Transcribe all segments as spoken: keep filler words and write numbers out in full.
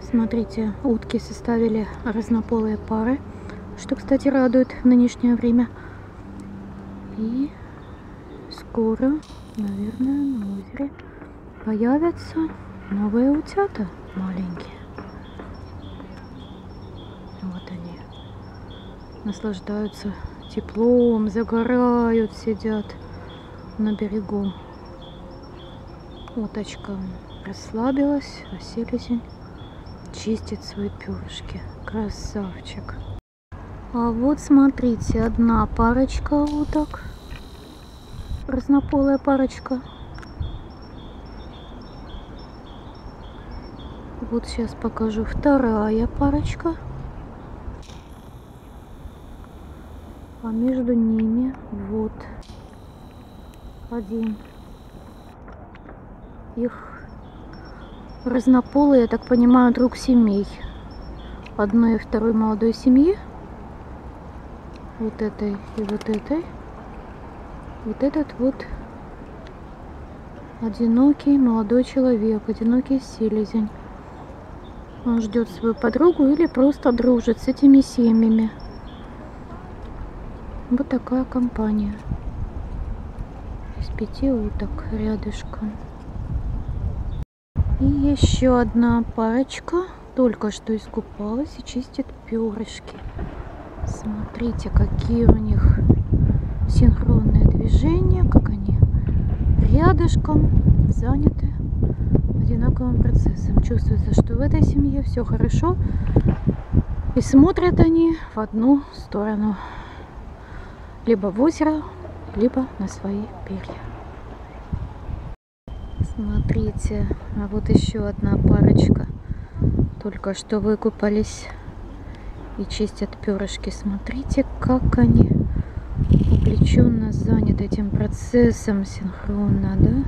Смотрите, утки составили разнополые пары, что, кстати, радует в нынешнее время. И скоро, наверное, на озере появятся новые утята маленькие. Вот они. Наслаждаются теплом, загорают, сидят на берегу. Уточка расслабилась, а селезень чистит свои перышки. Красавчик. А вот смотрите, одна парочка уток. Разнополая парочка. Вот сейчас покажу вторая парочка. А между ними вот один. Их разнополые, я так понимаю, друг семей. Одной и второй молодой семьи. Вот этой и вот этой. Вот этот вот одинокий молодой человек, одинокий селезень. Он ждет свою подругу или просто дружит с этими семьями. Вот такая компания. Из пяти уток рядышком. И еще одна парочка только что искупалась и чистит перышки. Смотрите, какие у них синхронные движения, как они рядышком заняты одинаковым процессом. Чувствуется, что в этой семье все хорошо. И смотрят они в одну сторону. Либо в озеро, либо на свои перья. Смотрите, а вот еще одна парочка. Только что выкупались и чистят перышки. Смотрите, как они увлеченно заняты этим процессом синхронно, да?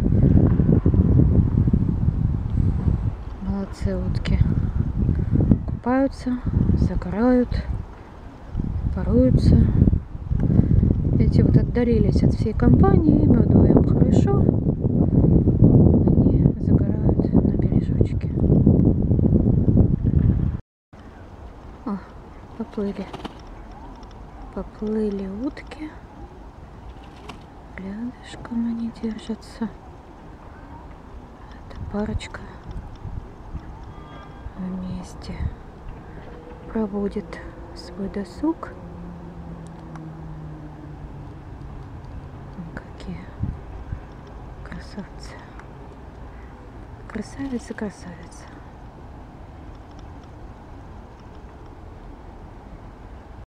Молодцы утки. Купаются, загорают, паруются. Эти вот отдалились от всей компании, им вдвоем хорошо. Они загорают на бережочке. О, поплыли. Поплыли утки. Рядышком они держатся. Эта парочка вместе проводит свой досуг. Какие красавцы. Красавица, красавица.